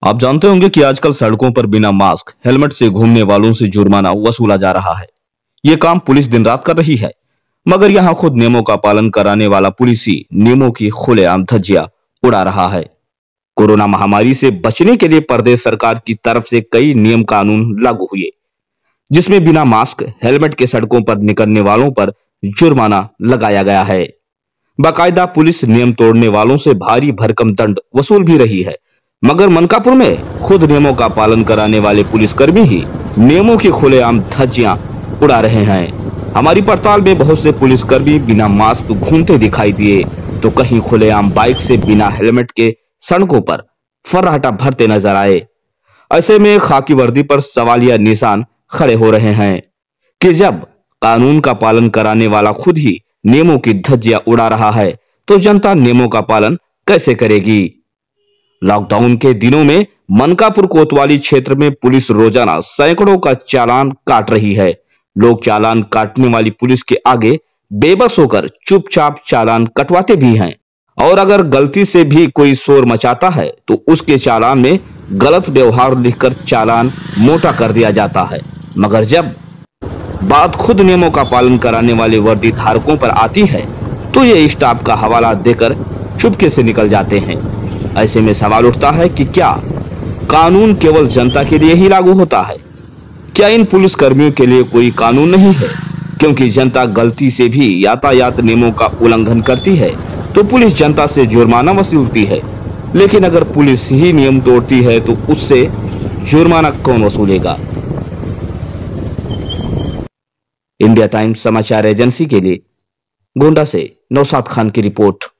आप जानते होंगे कि आजकल सड़कों पर बिना मास्क हेलमेट से घूमने वालों से जुर्माना वसूला जा रहा है। ये काम पुलिस दिन रात कर रही है, मगर यहाँ खुद नियमों का पालन कराने वाला पुलिस ही नियमों की खुलेआम धज्जियां उड़ा रहा है। कोरोना महामारी से बचने के लिए प्रदेश सरकार की तरफ से कई नियम कानून लागू हुए, जिसमें बिना मास्क हेलमेट के सड़कों पर निकलने वालों पर जुर्माना लगाया गया है। बाकायदा पुलिस नियम तोड़ने वालों से भारी भरकम दंड वसूल भी रही है, मगर मनकापुर में खुद नियमों का पालन कराने वाले पुलिसकर्मी ही नियमों की खुलेआम धज्जियां उड़ा रहे हैं। हमारी पड़ताल में बहुत से पुलिसकर्मी बिना मास्क घूमते दिखाई दिए, तो कहीं खुलेआम बाइक से बिना हेलमेट के सड़कों पर फर्राटा भरते नजर आए। ऐसे में खाकी वर्दी पर सवालिया निशान खड़े हो रहे हैं कि जब कानून का पालन कराने वाला खुद ही नियमों की धज्जियां उड़ा रहा है, तो जनता नियमों का पालन कैसे करेगी। लॉकडाउन के दिनों में मनकापुर कोतवाली क्षेत्र में पुलिस रोजाना सैकड़ों का चालान काट रही है। लोग चालान काटने वाली पुलिस के आगे बेबस होकर चुपचाप चालान कटवाते भी हैं, और अगर गलती से भी कोई शोर मचाता है तो उसके चालान में गलत व्यवहार लिखकर चालान मोटा कर दिया जाता है। मगर जब बात खुद नियमों का पालन कराने वाले वर्दी धारकों पर आती है, तो ये स्टाफ का हवाला देकर चुपके से निकल जाते हैं। ऐसे में सवाल उठता है कि क्या कानून केवल जनता के लिए ही लागू होता है? क्या इन पुलिस कर्मियों के लिए कोई कानून नहीं है? क्योंकि जनता गलती से भी यातायात नियमों का उल्लंघन करती है तो पुलिस जनता से जुर्माना वसूलती है, लेकिन अगर पुलिस ही नियम तोड़ती है तो उससे जुर्माना कौन वसूलेगा? इंडिया टाइम्स समाचार एजेंसी के लिए गोंडा से नौशाद खान की रिपोर्ट।